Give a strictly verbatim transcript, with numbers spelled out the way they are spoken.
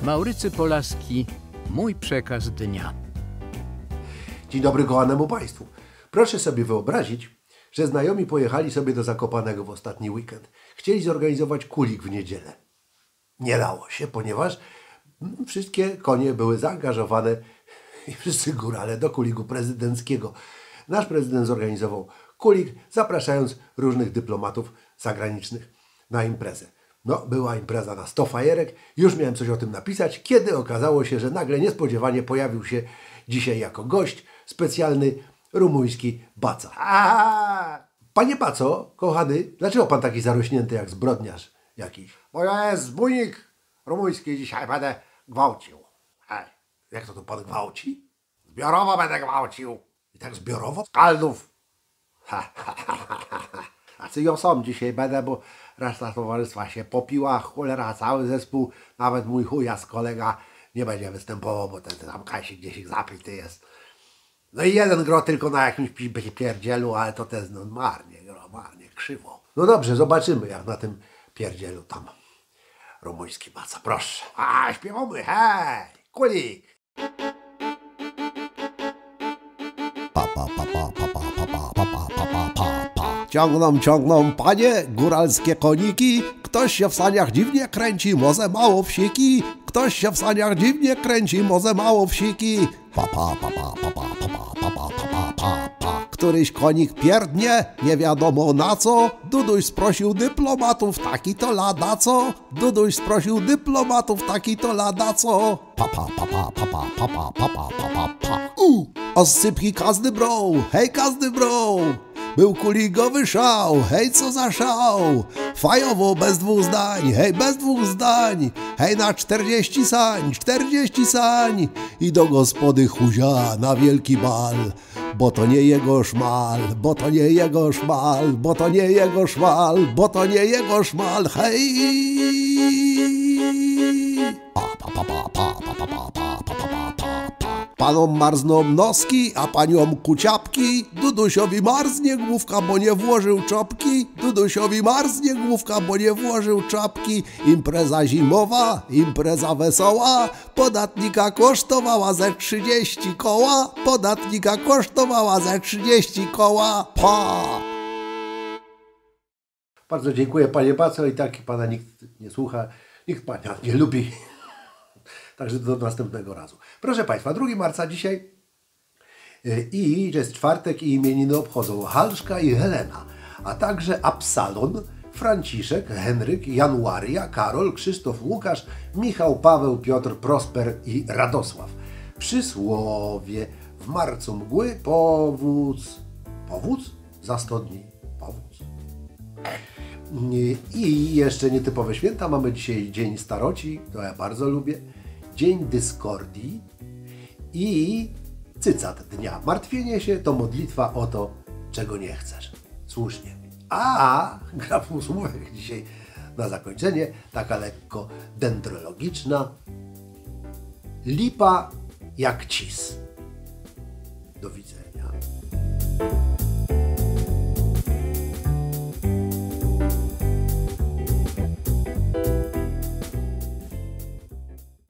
Maurycy Polaski, mój przekaz dnia. Dzień dobry kochanemu Państwu. Proszę sobie wyobrazić, że znajomi pojechali sobie do Zakopanego w ostatni weekend. Chcieli zorganizować kulik w niedzielę. Nie dało się, ponieważ wszystkie konie były zaangażowane i wszyscy górale do kuliku prezydenckiego. Nasz prezydent zorganizował kulik, zapraszając różnych dyplomatów zagranicznych na imprezę. No, była impreza na sto fajerek. Już miałem coś o tym napisać, kiedy okazało się, że nagle niespodziewanie pojawił się dzisiaj jako gość specjalny rumuński Baca. A, panie Baco, kochany, dlaczego pan taki zarośnięty jak zbrodniarz jakiś? Bo ja jest zbójnik rumuński, dzisiaj będę gwałcił. Hej. Jak to to pan gwałci? Zbiorowo będę gwałcił. I tak zbiorowo? Skaldów. A co ja sam dzisiaj będę, bo reszta towarzystwa się popiła, cholera, cały zespół, nawet mój chujas kolega nie będzie występował, bo ten, ten tam Kasik gdzieś ich zapity jest. No i jeden gro tylko na jakimś pierdzielu, ale to też no, marnie, gro, marnie, krzywo. No dobrze, zobaczymy jak na tym pierdzielu tam rumuński Baca, proszę. A, śpiewamy, hej, kulik. Pa, pa, pa, pa, pa, pa, pa, pa, pa, pa, pa, pa, pa. Ciągną, ciągną, panie, góralskie koniki. Ktoś się w saniach dziwnie kręci, może mało wsiki. Ktoś się w saniach dziwnie kręci, może mało wsiki. Pa, pa, pa, pa, pa, pa, pa, pa, pa, pa, pa, pa. Któryś konik pierdnie, nie wiadomo na co. Duduś sprosił dyplomatów, taki to lada co. Duduś sprosił dyplomatów, taki to lada co. Pa, pa, pa, pa, pa, pa, pa, pa, pa, pa, pa, pa. U, oscypki każdy brał, hej każdy brał. Był kuligowy szał, hej co za szał. Fajowo bez dwóch zdań, hej bez dwóch zdań. Hej na czterdzieści sań, czterdzieści sań. I do gospody Huzia na wielki bal. Bo to nie jego szmal, bo to nie jego szmal, bo to nie jego szmal, bo to nie jego szmal, hej. Pa, pa, pa, pa, pa, pa, pa, pa, pa, pa, pa, pa, pa. Panom marzną noski, a paniom kuciapki. Dudusiowi marznie główka, bo nie włożył czopki. Dudusiowi marznie główka, bo nie włożył czapki. Impreza zimowa, impreza wesoła. Podatnika kosztowała ze trzydzieści koła. Podatnika kosztowała ze trzydzieści koła. Pa! Bardzo dziękuję panie Baco i tak pana nikt nie słucha, nikt pana nie lubi. Także do następnego razu. Proszę Państwa, drugiego marca dzisiaj i jest czwartek i imieniny obchodzą Halszka i Helena, a także Absalon, Franciszek, Henryk, Januaria, Karol, Krzysztof, Łukasz, Michał, Paweł, Piotr, Prosper i Radosław. Przysłowie: w marcu mgły powódz. Powódz? Za sto dni. Powódz. I jeszcze nietypowe święta. Mamy dzisiaj Dzień Staroci, to ja bardzo lubię. Dzień Dyskordii i cycat dnia. Martwienie się to modlitwa o to, czego nie chcesz. Słusznie. A gra półsłówek dzisiaj na zakończenie, taka lekko dendrologiczna. Lipa jak cis. Do widzenia.